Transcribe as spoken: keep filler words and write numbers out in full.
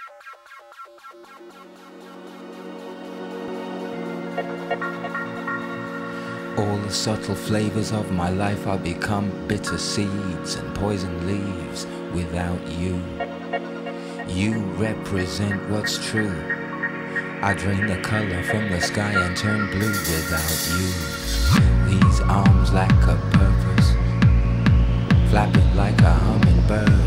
All the subtle flavors of my life are become bitter seeds and poison leaves without you. You represent what's true. I drain the color from the sky and turn blue without you. These arms lack a purpose, flapping like a hummingbird.